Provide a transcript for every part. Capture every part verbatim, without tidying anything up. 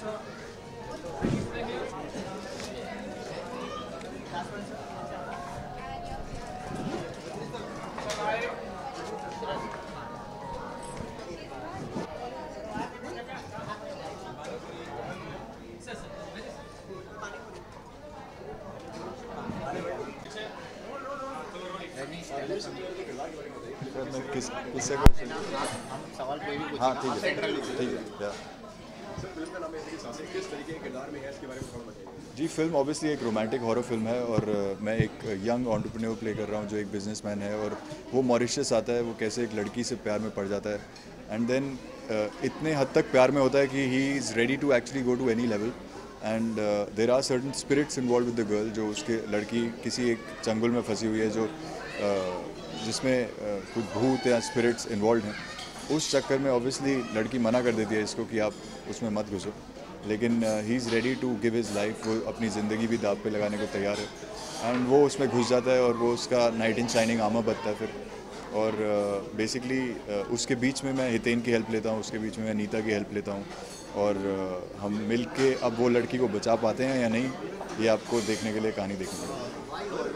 मैं किस किससे क्वेश्चन हम सवाल कोई भी हाँ ठीक है ठीक है या सर फिल्म का नाम है कि सांसें किस तरीके के किरदार में है इसके बारे में थोड़ा बताइए। जी फिल्म ऑब्वियसली एक रोमांटिक हॉरर फिल्म है और uh, मैं एक यंग एंटरप्रेन्योर प्ले कर रहा हूँ जो एक बिजनेसमैन है और वो मॉरिशस आता है, वो कैसे एक लड़की से प्यार में पड़ जाता है एंड देन uh, इतने हद तक प्यार में होता है कि he is ready to actually go to any level and there are certain spirits involve with the girl, जो उसके लड़की किसी एक चंगुल में फंसी हुई है जो uh, जिसमें uh, कुछ भूत या स्पिरिट्स इन्वॉल्व हैं। उस चक्कर में ऑब्वियसली लड़की मना कर देती है इसको कि आप उसमें मत घुसो, लेकिन he is ready to give his life, वो अपनी ज़िंदगी भी दाव पे लगाने को तैयार है एंड वो उसमें घुस जाता है और वो उसका नाइट इन शाइनिंग आर्मर बनता है फिर। और बेसिकली uh, uh, उसके बीच में मैं हितेन की हेल्प लेता हूँ, उसके बीच में मैं नीता की हेल्प लेता हूँ और uh, हम मिल के अब वो लड़की को बचा पाते हैं या नहीं, ये आपको देखने के लिए कहानी देखनी पड़ेगी।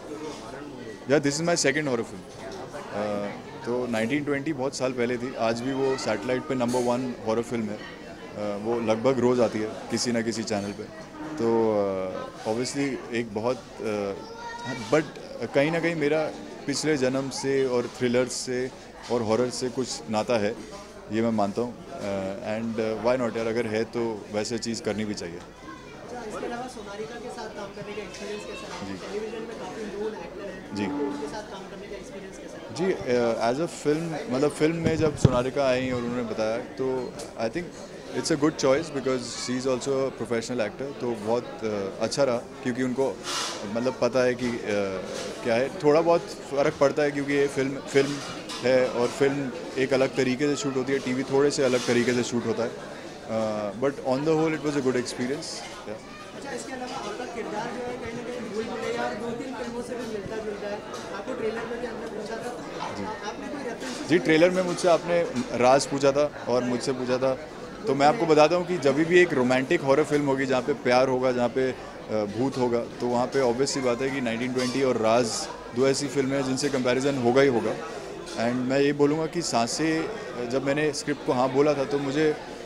या this is my second horror film. तो नाइनटीन ट्वेंटी बहुत साल पहले थी, आज भी वो सैटेलाइट पे नंबर वन हॉरर फिल्म है। uh, वो लगभग रोज़ आती है किसी ना किसी चैनल पे। तो ऑब्वियसली uh, एक बहुत बट uh, कहीं ना कहीं मेरा पिछले जन्म से और थ्रिलर्स से और हॉरर से कुछ नाता है, ये मैं मानता हूँ एंड व्हाई नॉट यार, अगर है तो वैसे चीज़ करनी भी चाहिए। इसके अलावा सोनालिका के साथ काम करने का एक्सपीरियंस कैसा रहा? टेलीविजन में काफ़ी नोन एक्टर हैं जी तो उनके साथ काम करने का एक्सपीरियंस कैसा रहा? जी एज अ फिल्म मतलब फिल्म में जब सोनालिका आई और उन्होंने बताया तो I think it's a good choice because she is also professional actor, तो बहुत uh, अच्छा रहा क्योंकि उनको मतलब पता है कि uh, क्या है, थोड़ा बहुत फ़र्क पड़ता है क्योंकि ये फिल्म फिल्म है और फिल्म एक अलग तरीके से शूट होती है, टीवी थोड़े से अलग तरीके से शूट होता है, but on the whole it was a good experience. अच्छा, इसके अलावा आपका किरदार जो है कहीं ना कहीं भूल मिलेगा और दो तीन फिल्मों से भी मिलता जुलता है, आपको ट्रेलर में भी हमने पूछा था, आपने कोई रेफरेंस? जी ट्रेलर में मुझसे आपने राज पूछा था और मुझसे पूछा था, तो मैं आपको बताता हूँ कि जब भी एक रोमांटिक हॉरर फिल्म होगी जहाँ पे प्यार होगा, जहाँ पे भूत होगा, तो वहाँ पे ऑब्वियस सी बात है कि नाइनटीन ट्वेंटी और राज दो ऐसी फिल्में हैं जिनसे कंपैरिजन होगा ही होगा। एंड मैं ये बोलूँगा कि सांसें, जब मैंने स्क्रिप्ट को हाँ बोला था तो मुझे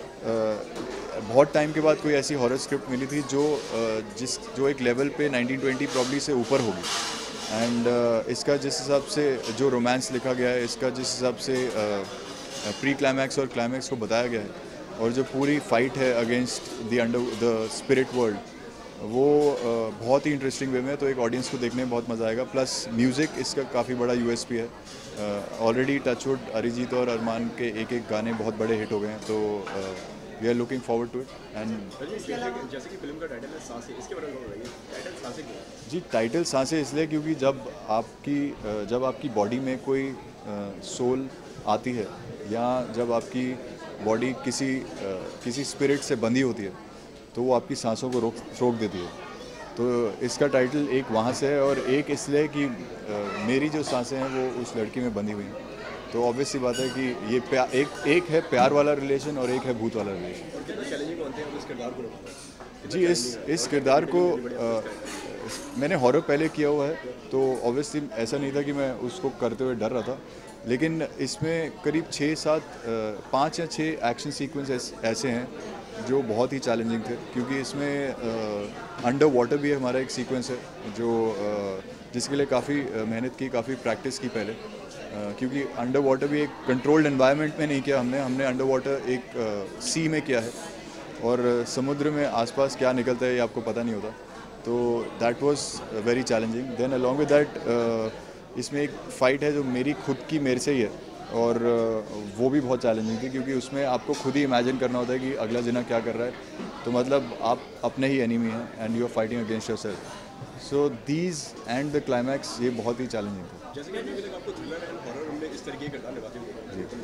बहुत टाइम के बाद कोई ऐसी हॉरर स्क्रिप्ट मिली थी जो जिस जो एक लेवल पे नाइनटीन ट्वेंटी प्रॉब्ली से ऊपर होगी एंड uh, इसका जिस हिसाब से जो रोमांस लिखा गया है, इसका जिस हिसाब से प्री क्लाइमैक्स और क्लाइमैक्स को बताया गया है और जो पूरी फाइट है against the under the spirit world, वो uh, बहुत ही इंटरेस्टिंग वे में, तो एक ऑडियंस को देखने में बहुत मज़ा आएगा। प्लस म्यूज़िक इसका काफ़ी बड़ा यूएसपी है, ऑलरेडी टचवुड अरिजीत और अरमान के एक एक गाने बहुत बड़े हिट हो गए हैं, तो we are looking forward to it. And जैसे कि फिल्म का टाइटल है सांसें, इसके बारे में बताइए, टाइटल सांसें क्यों? जी टाइटल सांसें इसलिए क्योंकि जब आपकी जब आपकी बॉडी में कोई सोल आती है या जब आपकी बॉडी किसी किसी स्पिरिट से बंधी होती है तो वो आपकी सांसों को रोक रोक देती है। तो इसका टाइटल एक वहाँ से है और एक इसलिए कि मेरी जो सांसें हैं वो उस लड़की में बंधी हुई हैं, तो ऑब्वियस सी बात है कि ये प्यार एक एक है प्यार वाला रिलेशन और एक है भूत वाला रिलेशन। और कितना चैलेंजिंग बनते हैं उस किरदार को निभाना? जी इस इस किरदार को आ, मैंने हॉरर पहले किया हुआ है, तो ऑब्वियसली ऐसा नहीं था कि मैं उसको करते हुए डर रहा था, लेकिन इसमें करीब छः सात पाँच या छः एक्शन सीक्वेंस ऐसे हैं जो बहुत ही चैलेंजिंग थे, क्योंकि इसमें अंडर वाटर भी हमारा एक सीक्वेंस है जो आ, जिसके लिए काफ़ी मेहनत की, काफ़ी प्रैक्टिस की पहले, आ, क्योंकि अंडर वाटर भी एक कंट्रोल्ड एनवायरनमेंट में नहीं किया हमने हमने अंडर वाटर एक आ, सी में किया है और समुद्र में आसपास क्या निकलता है ये आपको पता नहीं होता, तो that was very challenging. Then along with that इसमें एक फ़ाइट है जो मेरी खुद की मेरे से ही है और uh, वो भी बहुत चैलेंजिंग थी, क्योंकि उसमें आपको खुद ही इमेजिन करना होता है कि अगला जना क्या कर रहा है, तो मतलब आप अपने ही एनिमी हैं and you are fighting against yourself. So these and the climax ये बहुत ही चैलेंजिंग था। जैसे कि अभी तक आपको थ्रिलर एंड हॉरर में इस तरीके के किरदार निभाते हुए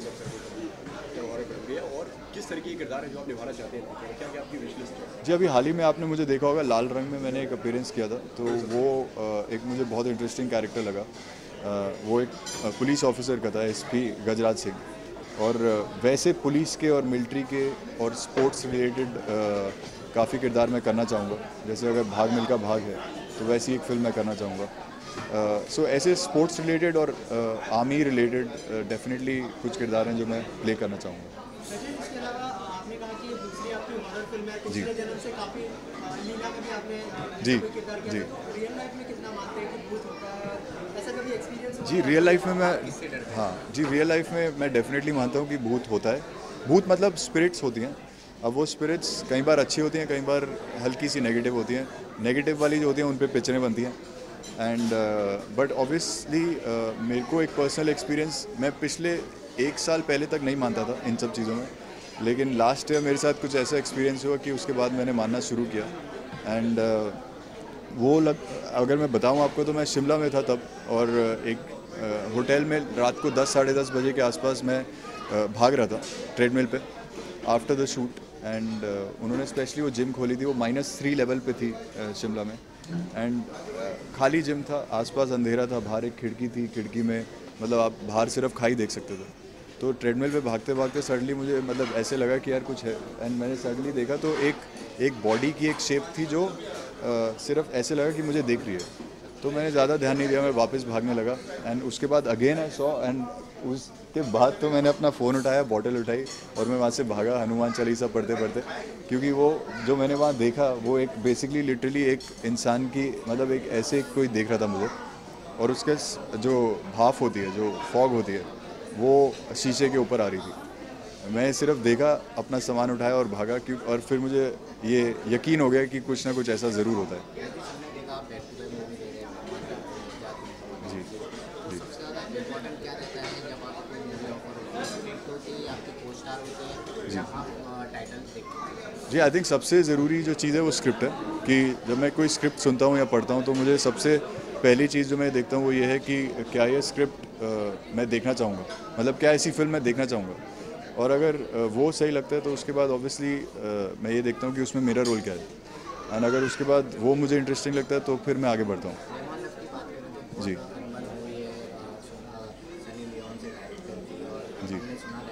और किस तरीके के किरदार है जो आप निभाना चाहते हैं, क्या क्या आपकी विश लिस्ट है? जी अभी हाल ही में आपने मुझे देखा होगा लाल रंग में मैंने एक अपीयरेंस किया था, तो वो एक मुझे बहुत इंटरेस्टिंग कैरेक्टर लगा। वो एक पुलिस ऑफिसर का था, एसपी गजराज सिंह, और वैसे पुलिस के और मिलिट्री के और स्पोर्ट्स रिलेटेड काफ़ी किरदार मैं करना चाहूँगा। जैसे अगर भाग मिल्खा भाग है तो वैसी एक फ़िल्म मैं करना चाहूँगा। सो uh, so, ऐसे स्पोर्ट्स रिलेटेड और आर्मी रिलेटेड डेफिनेटली कुछ किरदार हैं जो मैं प्ले करना चाहूँगा। इसके अलावा आपने कहा कि दूसरी आपकी हॉरर फिल्म है, पिछले जन्म से काफ़ी लीला में भी आपने जी किरदार किया। जी तो रियल लाइफ में कितना मानते हैं कि भूत होता है, ऐसा कभी एक्सपीरियंस? जी रियल लाइफ में मैं हाँ जी रियल लाइफ में मैं डेफिनेटली मानता हूँ कि भूत होता है। भूत मतलब स्पिरिट्स होती हैं। अब वो स्पिरिट्स कई बार अच्छी होती हैं, कई बार हल्की सी नेगेटिव होती हैं। नेगेटिव वाली जो होती हैं उन पर पिक्चरें बनती हैं। एंड बट ऑब्वियसली मेरे को एक पर्सनल एक्सपीरियंस, मैं पिछले एक साल पहले तक नहीं मानता था इन सब चीज़ों में, लेकिन लास्ट ईयर मेरे साथ कुछ ऐसा एक्सपीरियंस हुआ कि उसके बाद मैंने मानना शुरू किया। एंड uh, वो लग अगर मैं बताऊं आपको तो मैं शिमला में था तब, और एक होटल में रात को दस साढ़े दस बजे के आसपास मैं भाग रहा था ट्रेडमिल पे आफ्टर द शूट। एंड उन्होंने स्पेशली वो जिम खोली थी, वो माइनस थ्री लेवल पे थी शिमला में। एंड खाली जिम था, आसपास अंधेरा था, बाहर एक खिड़की थी, खिड़की में मतलब आप बाहर सिर्फ खाई देख सकते थे। तो ट्रेडमिल पे भागते भागते सडनली मुझे मतलब ऐसे लगा कि यार कुछ है। एंड मैंने सडनली देखा तो एक एक बॉडी की एक शेप थी जो Uh, सिर्फ ऐसे लगा कि मुझे देख रही है। तो मैंने ज़्यादा ध्यान नहीं दिया, मैं वापस भागने लगा। एंड उसके बाद अगेन आई सॉ, एंड उसके बाद तो मैंने अपना फ़ोन उठाया, बॉटल उठाई और मैं वहाँ से भागा हनुमान चालीसा पढ़ते पढ़ते, क्योंकि वो जो मैंने वहाँ देखा वो एक बेसिकली लिटरली एक इंसान की मतलब एक ऐसे कोई देख रहा था मुझे, और उसके जो भाप होती है, जो फॉग होती है, वो शीशे के ऊपर आ रही थी। मैं सिर्फ देखा, अपना सामान उठाया और भागा, क्यों और फिर मुझे ये यकीन हो गया कि कुछ ना कुछ ऐसा ज़रूर होता है। जी जी जी आई थिंक सबसे ज़रूरी जो चीज़ है वो स्क्रिप्ट है। कि जब मैं कोई स्क्रिप्ट सुनता हूँ या पढ़ता हूँ तो मुझे सबसे पहली चीज़ जो मैं देखता हूँ वो ये है कि क्या ये स्क्रिप्ट मैं देखना चाहूँगा, मतलब क्या ऐसी फिल्म मैं देखना चाहूँगा। और अगर वो सही लगता है तो उसके बाद ऑब्वियसली मैं ये देखता हूँ कि उसमें मेरा रोल क्या है। एंड अगर उसके बाद वो मुझे इंटरेस्टिंग लगता है तो फिर मैं आगे बढ़ता हूँ। जी जी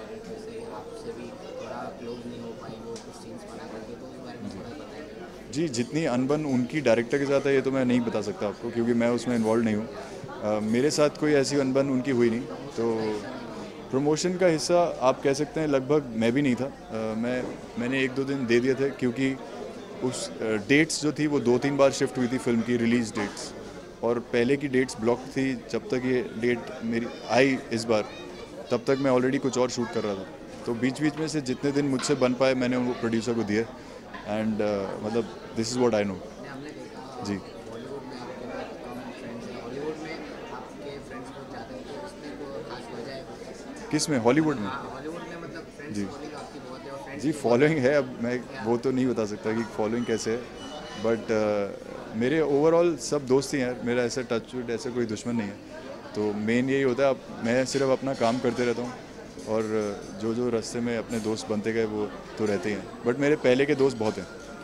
जी जितनी अनबन उनकी डायरेक्टर के साथ है ये तो मैं नहीं बता सकता आपको, क्योंकि मैं उसमें इन्वॉल्व नहीं हूँ। मेरे साथ कोई ऐसी अनबन उनकी हुई नहीं। तो प्रमोशन का हिस्सा आप कह सकते हैं लगभग मैं भी नहीं था। आ, मैं मैंने एक दो दिन दे दिए थे, क्योंकि उस डेट्स जो थी वो दो तीन बार शिफ्ट हुई थी फिल्म की रिलीज़ डेट्स, और पहले की डेट्स ब्लॉक थी। जब तक ये डेट मेरी आई इस बार, तब तक मैं ऑलरेडी कुछ और शूट कर रहा था। तो बीच बीच में से जितने दिन मुझसे बन पाए मैंने वो प्रोड्यूसर को दिए। एंड uh, मतलब this is what I know. जी किस में? हॉलीवुड में? जी जी फॉलोइंग है। अब मैं वो तो नहीं बता सकता कि फॉलोइंग कैसे है, बट uh, मेरे ओवरऑल सब दोस्त ही हैं। मेरा ऐसा टच वुड ऐसा कोई दुश्मन नहीं है। तो मेन यही होता है, अब मैं सिर्फ अपना काम करते रहता हूँ, और जो जो रास्ते में अपने दोस्त बनते गए वो तो रहते हैं। बट मेरे पहले के दोस्त बहुत हैं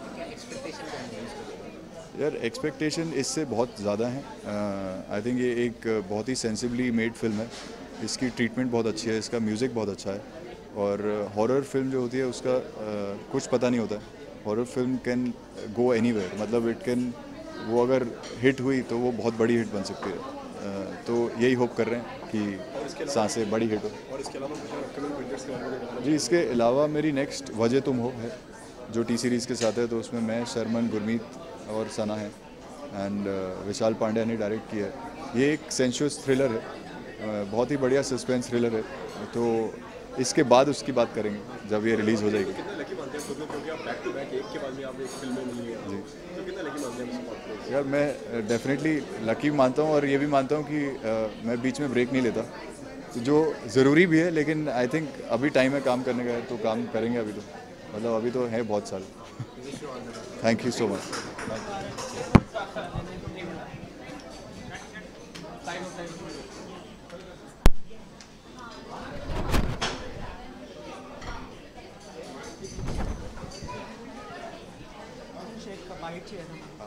यार। एक्सपेक्टेशन इससे बहुत ज़्यादा है। आई थिंक ये एक बहुत ही सेंसिबली मेड फिल्म है। इसकी ट्रीटमेंट बहुत अच्छी है, इसका म्यूज़िक बहुत अच्छा है, और हॉरर फिल्म जो होती है उसका uh, कुछ पता नहीं होता है। Horror film can go anywhere, मतलब इट कैन, वो अगर हिट हुई तो वो बहुत बड़ी हिट बन सकती है। uh, तो यही होप कर रहे हैं कि सांसें बड़ी हिट हो। और इसके अलावा कुछ अपकमिंग प्रोजेक्ट्स के बारे में बताना? जी इसके अलावा मेरी नेक्स्ट वजह तुम हो है, जो टी सीरीज़ के साथ है। तो उसमें मैं, शर्मन, गुरमीत और सना है, एंड uh, विशाल पांड्या ने डायरेक्ट किया है। ये एक सेंशुअस थ्रिलर है, uh, बहुत ही बढ़िया सस्पेंस थ्रिलर है। तो इसके बाद उसकी बात करेंगे जब ये रिलीज़ हो जाएगी। तो कितना लकी मानते हैं खुद को, क्योंकि आप बैक टू बैक एक के बाद में आप एक फिल्म में मिली हैं? जी तो कितना लकी मानते हैं इस बात को? यार मैं डेफिनेटली लकी मानता हूँ, और ये भी मानता हूँ कि uh, मैं बीच में ब्रेक नहीं लेता, तो जो ज़रूरी भी है। लेकिन आई थिंक अभी टाइम है काम करने का, है तो काम करेंगे अभी। तो मतलब अभी तो है बहुत साल। Thank you so much. Sheikh का बाइट चाहिए था।